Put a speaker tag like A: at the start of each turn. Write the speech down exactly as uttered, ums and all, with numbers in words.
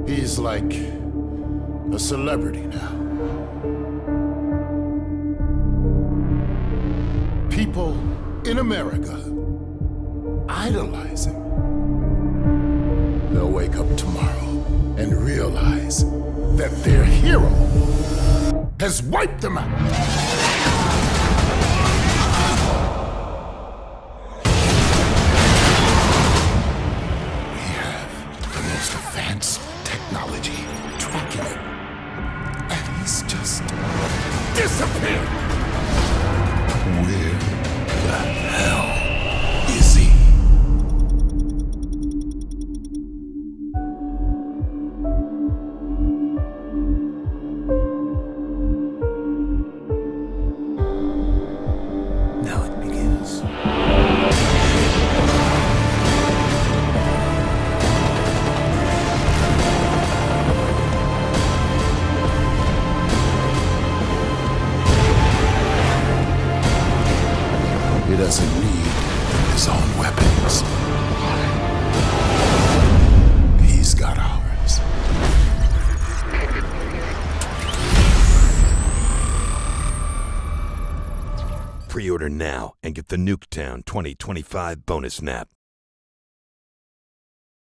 A: He's like a celebrity now. People in America idolize him. They'll wake up tomorrow and realize that their hero has wiped them out. Advanced technology tracking him, and he's just disappeared. Where the hell is he? Now it begins. He doesn't need his own weapons. He's got ours.
B: Pre-order now and get the Nuketown twenty twenty-five bonus nap.